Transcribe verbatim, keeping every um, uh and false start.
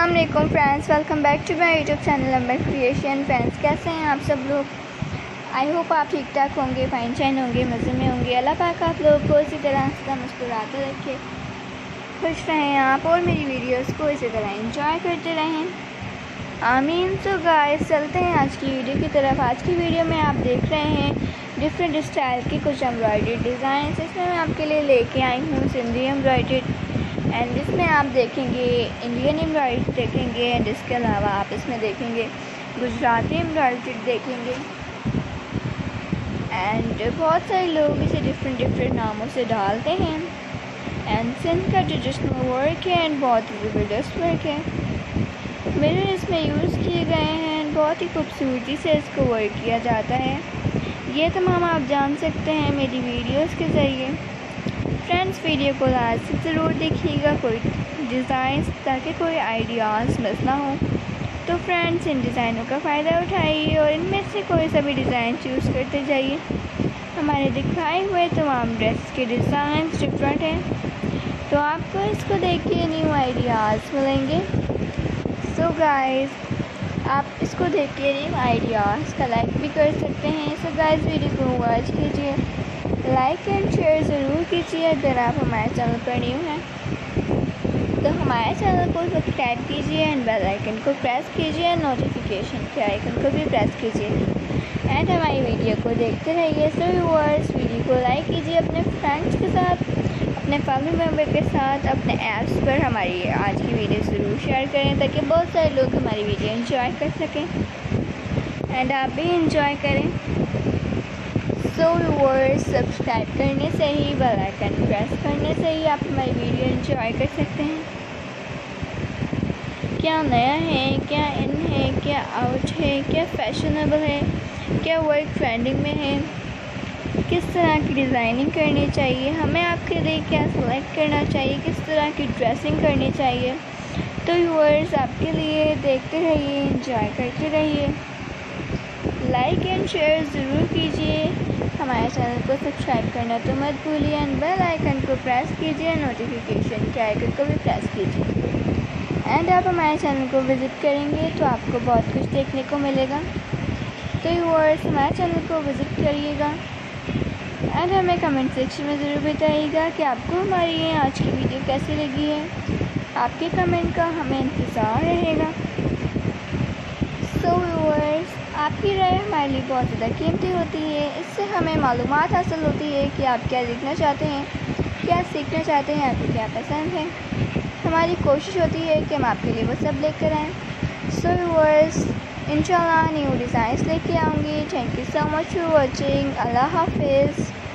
अस्सलाम वालेकुम friends, welcome back to my YouTube channel Amar creation. Friends, कैसे हैं आप सब लोग? आई होप आप ठीक ठाक होंगे, फाइन शाइन होंगे, मज़े में होंगे। अल्लाह पाक आप लोगों को इसी तरह हंसता मुस्कुराते रखे, खुश रहें आप और मेरी वीडियोस को इसी तरह एंजॉय करते रहें, आमीन। सो गाइस, चलते हैं आज की वीडियो की तरफ। आज की वीडियो में आप देख रहे हैं डिफरेंट स्टाइल के कुछ एम्ब्रॉयडरी डिज़ाइन। इसमें मैं आपके लिए लेके आई हूँ सिंधी एम्ब्रॉयडरी, एंड इसमें आप देखेंगे इंडियन एम्ब्रॉयडरी देखेंगे, एंड इसके अलावा आप इसमें देखेंगे गुजराती एम्ब्रॉयडरी देखेंगे। एंड बहुत सारे लोग इसे डिफरेंट डिफरेंट नामों से डालते हैं। एंड सिंध का ट्रेडिशनल वर्क है एंड बहुत ही ज़बरदस्त वर्क है। मिरर इसमें यूज़ किए गए हैं, बहुत ही खूबसूरती से इसको वर्क किया जाता है। ये तमाम आप जान सकते हैं मेरी वीडियोस के ज़रिए। फ्रेंड्स, वीडियो को लास्ट से ज़रूर देखिएगा कोई डिज़ाइन, ताकि कोई आइडियाज़ मिस ना हो। तो फ्रेंड्स, इन डिज़ाइनों का फ़ायदा उठाइए और इनमें से कोई सा भी डिज़ाइन चूज़ करते जाइए। हमारे दिखाए हुए तमाम ड्रेस के डिज़ाइन डिफरेंट हैं, तो आपको इसको देख के न्यू आइडियाज़ मिलेंगे। सो गाइस, आप इसको देख के न्यू आइडियाज़ का लाइक भी कर सकते हैं। सो गाइस, वीडियो को वॉच कीजिए, लाइक एंड शेयर ज़रूर कीजिए। अगर आप हमारे चैनल पर न्यू हैं तो हमारे चैनल को सब्सक्राइब कीजिए एंड बेल आइकन को प्रेस कीजिए, नोटिफिकेशन के आइकन को भी प्रेस कीजिए, एंड हमारी वीडियो को देखते रहिए। सो व्यूअर्स, वीडियो को लाइक कीजिए अपने फ्रेंड्स के साथ, अपने फैमिली मेम्बर के साथ, अपने ऐप्स पर हमारी आज की वीडियो ज़रूर शेयर करें, ताकि बहुत सारे लोग हमारी वीडियो एंजॉय कर सकें एंड आप भी एंजॉय करें। सो व्यूअर्स, सब्सक्राइब करने से ही, बेल आइकन प्रेस करने से ही आप हमारी वीडियो एंजॉय कर सकते हैं। क्या नया है, क्या इन है, क्या आउट है, क्या फैशनेबल है, क्या वर्क ट्रेंडिंग में है, किस तरह की डिज़ाइनिंग करनी चाहिए, हमें आपके लिए क्या सेलेक्ट करना चाहिए, किस तरह की ड्रेसिंग करनी चाहिए। तो व्यूअर्स, आपके लिए देखते रहिए, एंजॉय करते रहिए, लाइक एंड शेयर ज़रूर कीजिए। हमारे चैनल को सब्सक्राइब करना तो मत भूलिए, एंड बेल आइकन को प्रेस कीजिए, नोटिफिकेशन के आइकन को भी प्रेस कीजिए। एंड आप हमारे चैनल को विज़िट करेंगे तो आपको बहुत कुछ देखने को मिलेगा। तो व्यूअर्स, हमारे चैनल को विज़िट करिएगा एंड हमें कमेंट सेक्शन में ज़रूर बताइएगा कि आपको हमारी ये आज की वीडियो कैसी लगी है। आपके कमेंट का हमें इंतज़ार रहेगा। सो व्यूअर्स, आपकी राय हमारे लिए बहुत ज़्यादा कीमती होती है। इससे हमें मालूमात हासिल होती है कि आप क्या देखना चाहते हैं, क्या सीखना चाहते हैं, आपको क्या पसंद है। हमारी कोशिश होती है कि हम आपके लिए वो सब लेकर आएँ। सो व्यूअर्स, इंशाल्लाह न्यू डिज़ाइंस लेके आऊँगी। Thank you so much for watching. Allah हाफिज़।